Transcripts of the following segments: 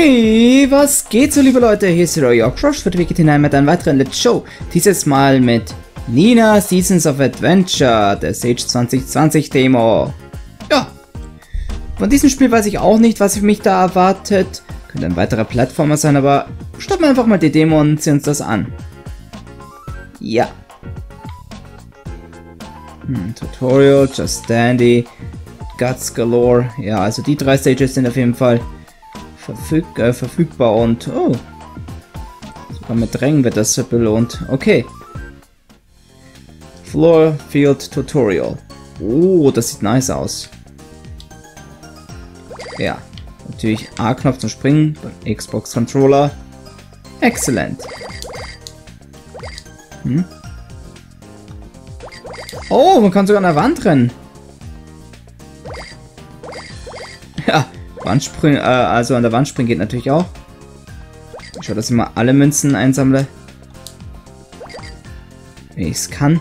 Hey, was geht so, liebe Leute? Hier ist Roy Crush für Wicked hinein mit einem weiteren Let's Show. Dieses Mal mit Nina Seasons of Adventure, der Sage 2020 Demo. Ja, von diesem Spiel weiß ich auch nicht, was mich da erwartet. Könnte ein weiterer Plattformer sein, aber starten wir einfach mal die Demo und sehen uns das an. Ja. Tutorial, Just Dandy, Guts Galore. Ja, also die drei Stages sind auf jeden Fall verfügbar und oh, sogar mit Rängen wird das belohnt. Okay. Floor Field Tutorial. Oh, das sieht nice aus. Ja, natürlich A-Knopf zum Springen beim Xbox Controller. Excellent. Oh, man kann sogar an der Wand rennen. Ja, Wandsprung, also an der Wand springen geht natürlich auch. Ich schaue, dass ich mal alle Münzen einsammle. Wenn ich es kann.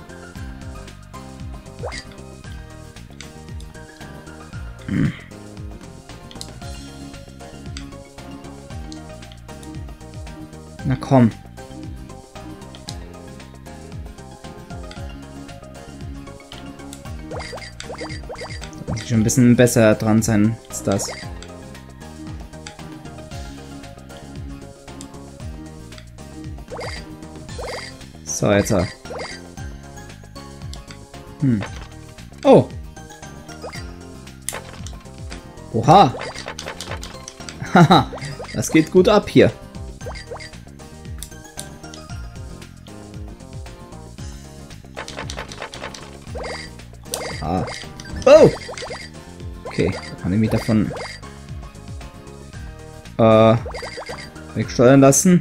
Na komm. Da muss ich schon ein bisschen besser dran sein als das. So, jetzt. Oh. Oha. Haha. Das geht gut ab hier. Ah. Oh! Okay, da kann ich mich davon wegsteuern lassen.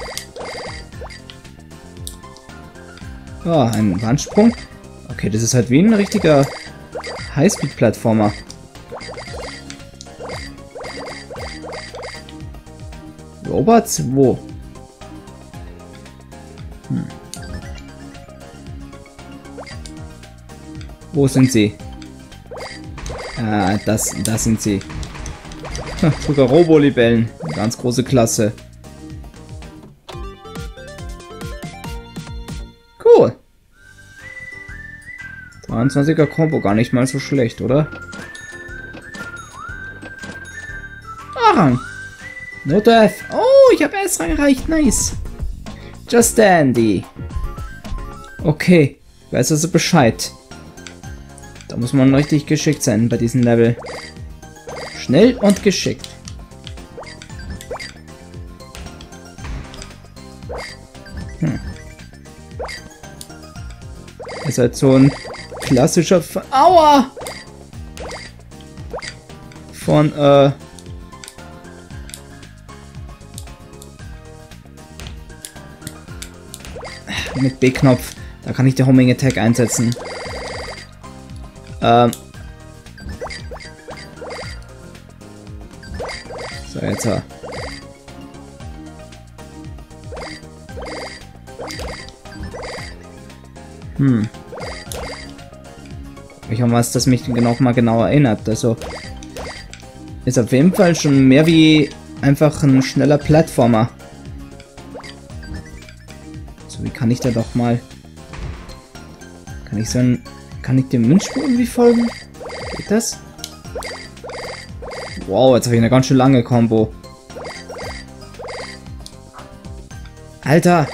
Ah, ein Wandsprung. Okay, das ist halt wie ein richtiger Highspeed-Plattformer. Robots? Wo? Wo sind sie? Ah, das sind sie. Sogar Robolibellen. Ganz große Klasse. Cool. 23er Combo, gar nicht mal so schlecht, oder? Rang. No Death. Oh, ich habe S-Rang erreicht. Nice. Just Dandy. Okay. Ich weiß also Bescheid. Da muss man richtig geschickt sein bei diesem Level. Schnell und geschickt. Ist halt so ein klassischer Aua! Von, mit B-Knopf. Da kann ich den Homing Attack einsetzen. So, jetzt. Ich hoffe, was das mich noch mal genau erinnert. Also ist auf jeden Fall schon mehr wie einfach ein schneller Plattformer. So, wie kann ich da doch mal? Kann ich so ein... Kann ich dem Münzspur irgendwie folgen? Geht das? Wow, jetzt habe ich eine ganz schön lange Combo. Alter!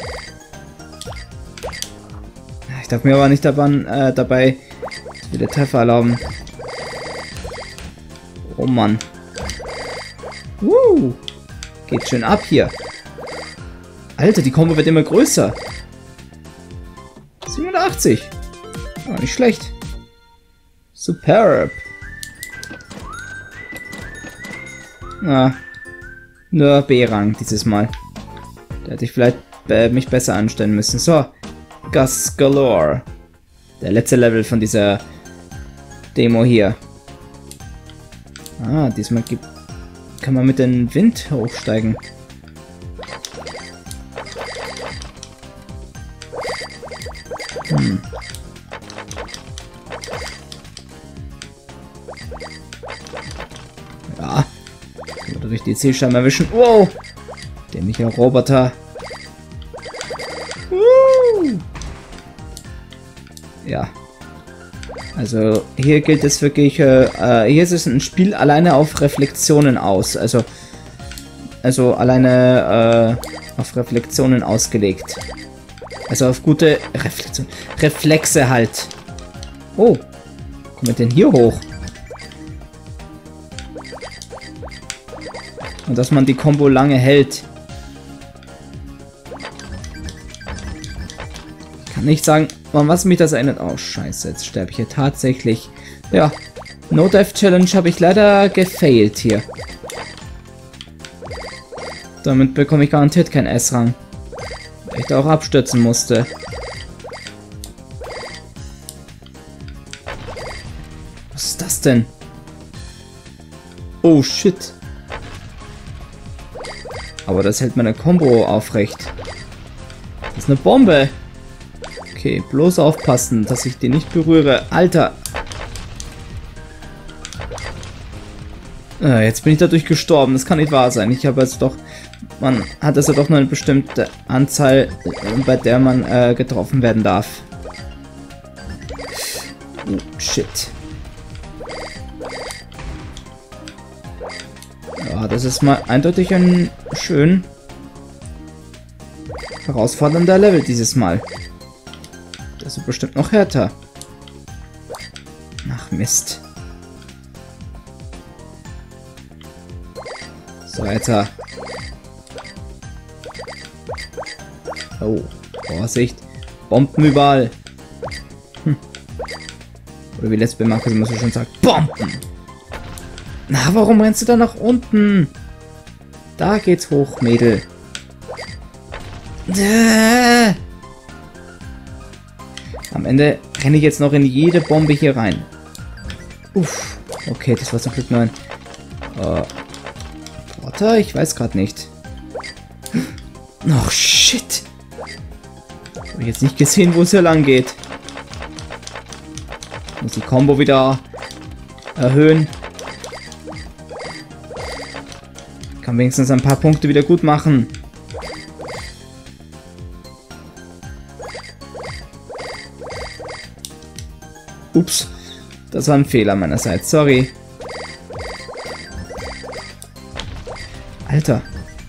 Ich darf mir aber nicht dabei viele Treffer erlauben. Oh Mann. Geht schön ab hier. Alter, die Combo wird immer größer. 87. Oh, nicht schlecht. Superb. Na, nur B-Rang dieses Mal. Da hätte ich vielleicht mich besser anstellen müssen. So, Guts Galore. Der letzte Level von dieser Demo hier. Ah, diesmal kann man mit dem Wind hochsteigen. durch die Zielscheibe erwischen. Wow! Dämlicher Roboter. Ja. Also hier gilt es wirklich, hier ist es ein Spiel alleine auf Reflexionen aus. Also alleine auf Reflexionen ausgelegt. Also auf gute Reflexe halt. Oh, kommen wir denn hier hoch? Und dass man die Combo lange hält. Ich kann nicht sagen, an was mich das erinnert. Oh, scheiße, jetzt sterbe ich hier tatsächlich. Ja, No-Death-Challenge habe ich leider gefailt hier. Damit bekomme ich garantiert keinen S-Rang. Weil ich da auch abstürzen musste. Was ist das denn? Oh, shit. Aber das hält meine Combo aufrecht. Das ist eine Bombe. Okay, bloß aufpassen, dass ich den nicht berühre. Alter. Jetzt bin ich dadurch gestorben. Das kann nicht wahr sein. Ich habe also doch... Man hat also doch nur eine bestimmte Anzahl, bei der man getroffen werden darf. Oh, shit. Ja, das ist mal eindeutig ein schön herausfordernder Level dieses Mal. Das ist bestimmt noch härter. Ach, Mist. So, weiter. Oh, Vorsicht. Bomben überall. Oder wie letztes Mal Markus immer so schön sagt. Bomben! Na, warum rennst du da nach unten? Da geht's hoch, Mädel. Am Ende renne ich jetzt noch in jede Bombe hier rein. Uff. Okay, das war zum Glück nur ein... Porter? Ich weiß gerade nicht. Oh, shit. Habe ich jetzt nicht gesehen, wo es hier lang geht. Muss die Combo wieder erhöhen. Kann wenigstens ein paar Punkte wieder gut machen. Ups, das war ein Fehler meinerseits, sorry. Alter.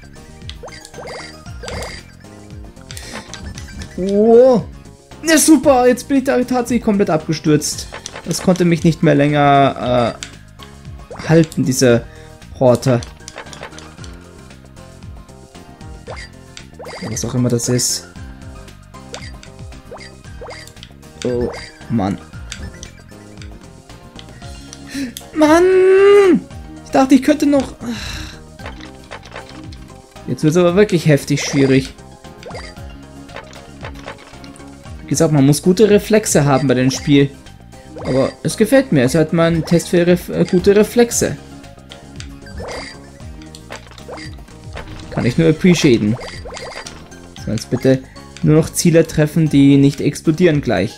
Oh, ja super, jetzt bin ich da tatsächlich komplett abgestürzt. Das konnte mich nicht mehr länger halten, diese Horter. Was auch immer das ist. Oh, Mann. Mann! Ich dachte, ich könnte noch... Jetzt wird es aber wirklich heftig schwierig. Wie gesagt, man muss gute Reflexe haben bei dem Spiel. Aber es gefällt mir. Es hat mal einen Test für gute Reflexe. Kann ich nur appreciaten. So, jetzt bitte nur noch Ziele treffen, die nicht explodieren gleich.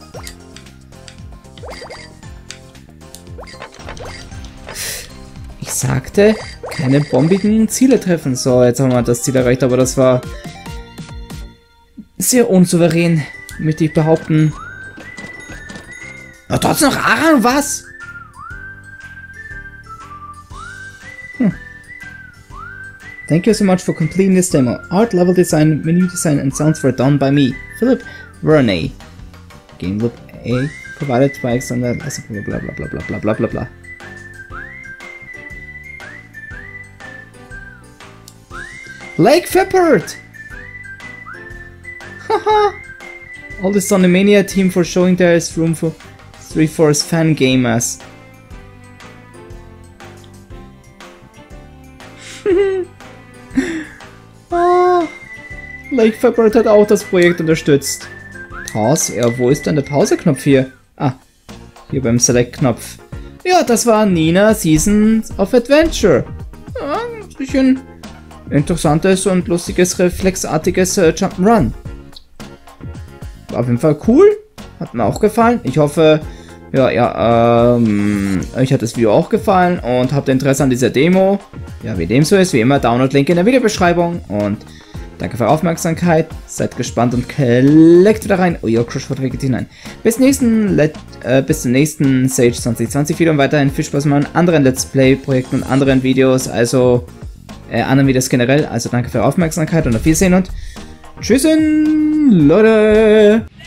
Ich sagte, keine bombigen Ziele treffen. So, jetzt haben wir das Ziel erreicht, aber das war sehr unsouverän, möchte ich behaupten. Aber trotzdem noch Aran, was? Thank you so much for completing this demo. Art, level design, menu design and sounds were done by me, Philip Verney. Game loop A provided by Alexander, blah blah blah blah blah blah blah blah. Lake Feppert! Haha! All this on the Mania team for showing there is room for 3-4's fan gamers. Lake Feppert hat auch das Projekt unterstützt. Pause? Ja, wo ist denn der Pause-Knopf hier? Ah, hier beim Select-Knopf. Ja, das war Nina Seasons of Adventure. Ja, ein bisschen interessantes und lustiges, reflexartiges Jump'n'Run. War auf jeden Fall cool. Hat mir auch gefallen. Ich hoffe, Ja, euch hat das Video auch gefallen und habt Interesse an dieser Demo. Ja, wie dem so ist, wie immer, Download-Link in der Videobeschreibung. Und danke für eure Aufmerksamkeit. Seid gespannt und klickt wieder rein. Euer Crush Wicket hinein. Bis zum nächsten Sage 2020 Video und weiterhin viel Spaß mit anderen Let's Play-Projekten und anderen Videos. Also, anderen Videos generell. Also danke für eure Aufmerksamkeit und auf Wiedersehen und tschüss, Leute!